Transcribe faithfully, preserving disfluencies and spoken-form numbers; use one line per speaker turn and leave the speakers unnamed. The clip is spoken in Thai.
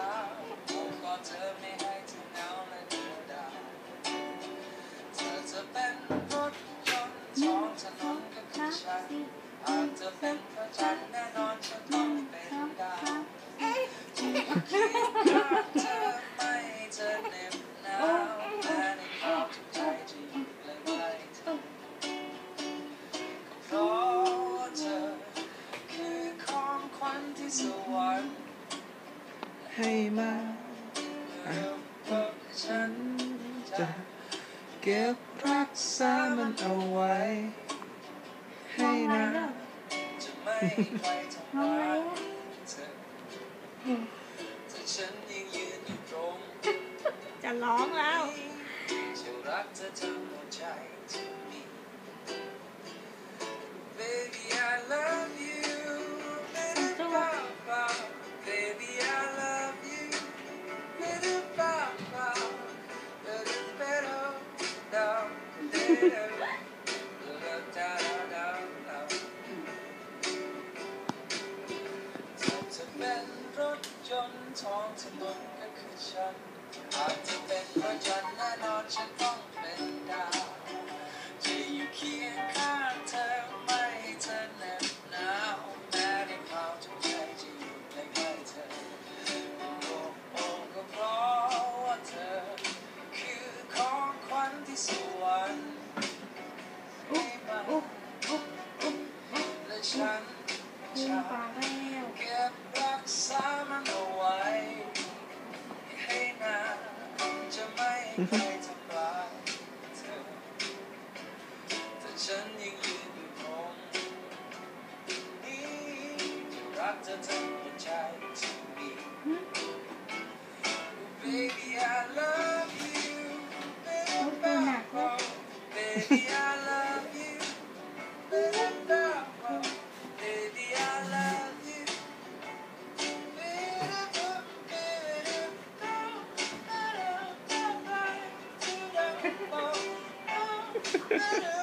ก็เธอไม่ให้เธอเหงาและเดียวดายเธอจะเป็นรถยนต์ท้องถนนก็คือฉันหากเธอเป็นพระจันทร์แน่นอนฉันต้องเป็นดาวที่อยู่เคียงข้างเธอไม่ให้เธอเหน็บหนาวแม้ในคราวทุกใจจะอยู่ใกล้ๆเธอก็เพราะเธอคือของขวัญที่สวรรค์ให้มาฉันจะเก็บรักษามันเอาไว้ให้นะจะไม่ให้ใครทำร้ายเธอแต่ฉันยังยืนอยู่ตรง
จะร้องแล้ว
จะรักเธอทั้งหัวใจที่มี Baby I love you Baby Papa Baby I love you Baby Papa Baby Better Down Thereจะเป็นรถยนต์ท้องถนนก็คือฉันหากจะเป็นพระจันทร์แน่นอนฉันต้องเป็นดาวจะอยู่เคียงข้างเธอไม่ให้เธอเหน็บหนาวแม้ในคราวทุกใจจะอยู่ใกล้ๆเธอโอ้โอ้ก็เพราะว่าเธอคือของขวัญที่สวรรค์ให้มาและฉันจะเก็บรักษามันเอาไว้ให้นานจะไม่ให้ใครทำร้ายเธอแต่ฉันยังยืนอยู่ตรงนี้จะรักเธอทั้งหัวใจที่มี Baby I love you Baby Baby I love you Baby Baby I love you Better